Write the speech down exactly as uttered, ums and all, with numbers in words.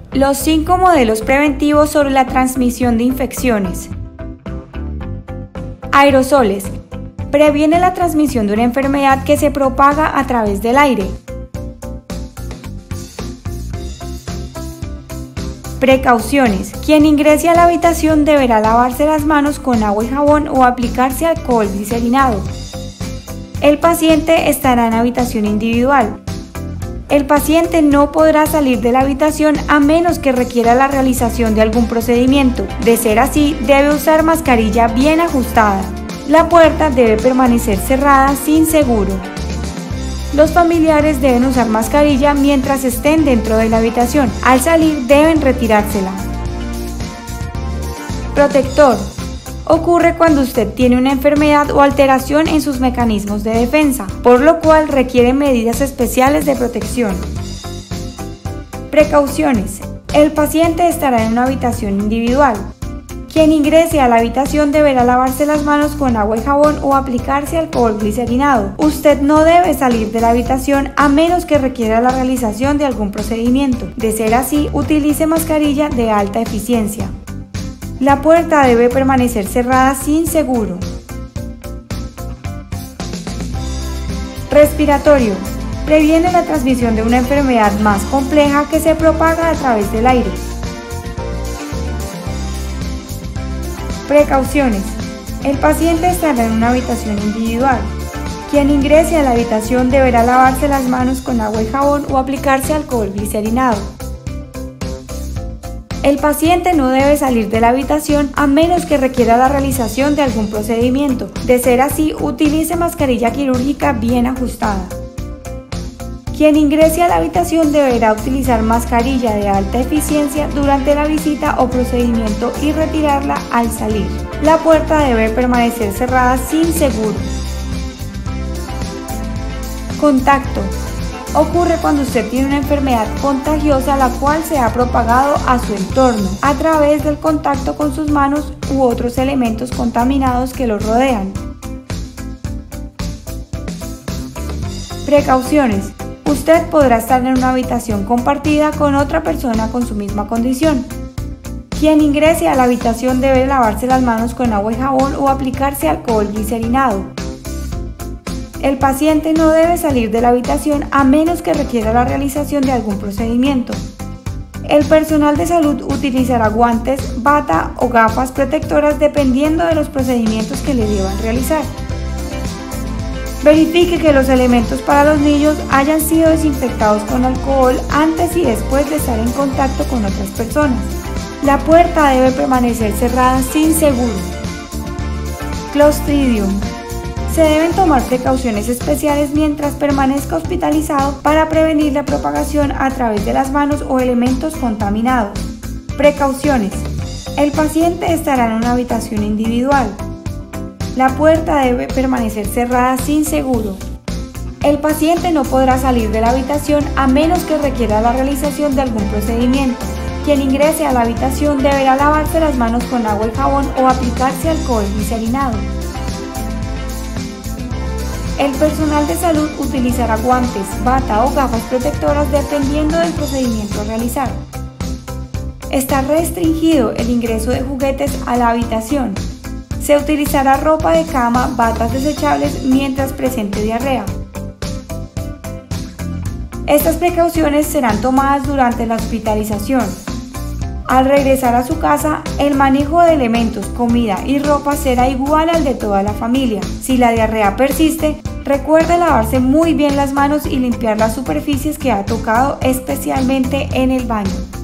Los cinco modelos preventivos sobre la transmisión de infecciones. Aerosoles. Previene la transmisión de una enfermedad que se propaga a través del aire. Precauciones. Quien ingrese a la habitación deberá lavarse las manos con agua y jabón o aplicarse alcohol glicerinado. El paciente estará en habitación individual. El paciente no podrá salir de la habitación a menos que requiera la realización de algún procedimiento. De ser así, debe usar mascarilla bien ajustada. La puerta debe permanecer cerrada sin seguro. Los familiares deben usar mascarilla mientras estén dentro de la habitación. Al salir deben retirársela. Protector. Ocurre cuando usted tiene una enfermedad o alteración en sus mecanismos de defensa, por lo cual requiere medidas especiales de protección. Precauciones. El paciente estará en una habitación individual. Quien ingrese a la habitación deberá lavarse las manos con agua y jabón o aplicarse alcohol glicerinado. Usted no debe salir de la habitación a menos que requiera la realización de algún procedimiento. De ser así, utilice mascarilla de alta eficiencia. La puerta debe permanecer cerrada sin seguro. Respiratorio. Previene la transmisión de una enfermedad más compleja que se propaga a través del aire. Precauciones. El paciente estará en una habitación individual. Quien ingrese a la habitación deberá lavarse las manos con agua y jabón o aplicarse alcohol glicerinado. El paciente no debe salir de la habitación a menos que requiera la realización de algún procedimiento. De ser así, utilice mascarilla quirúrgica bien ajustada. Quien ingrese a la habitación deberá utilizar mascarilla de alta eficiencia durante la visita o procedimiento y retirarla al salir. La puerta debe permanecer cerrada sin seguro. Contacto. Ocurre cuando usted tiene una enfermedad contagiosa la cual se ha propagado a su entorno a través del contacto con sus manos u otros elementos contaminados que lo rodean. Precauciones. Usted podrá estar en una habitación compartida con otra persona con su misma condición. Quien ingrese a la habitación debe lavarse las manos con agua y jabón o aplicarse alcohol glicerinado. El paciente no debe salir de la habitación a menos que requiera la realización de algún procedimiento. El personal de salud utilizará guantes, bata o gafas protectoras dependiendo de los procedimientos que le deban realizar. Verifique que los elementos para los niños hayan sido desinfectados con alcohol antes y después de estar en contacto con otras personas. La puerta debe permanecer cerrada sin seguro. Clostridium. Se deben tomar precauciones especiales mientras permanezca hospitalizado para prevenir la propagación a través de las manos o elementos contaminados. Precauciones. El paciente estará en una habitación individual. La puerta debe permanecer cerrada sin seguro. El paciente no podrá salir de la habitación a menos que requiera la realización de algún procedimiento. Quien ingrese a la habitación deberá lavarse las manos con agua y jabón o aplicarse alcohol glicerinado. El personal de salud utilizará guantes, bata o gafas protectoras dependiendo del procedimiento a realizar. Está restringido el ingreso de juguetes a la habitación. Se utilizará ropa de cama, batas desechables mientras presente diarrea. Estas precauciones serán tomadas durante la hospitalización. Al regresar a su casa, el manejo de elementos, comida y ropa será igual al de toda la familia. Si la diarrea persiste, recuerde lavarse muy bien las manos y limpiar las superficies que ha tocado, especialmente en el baño.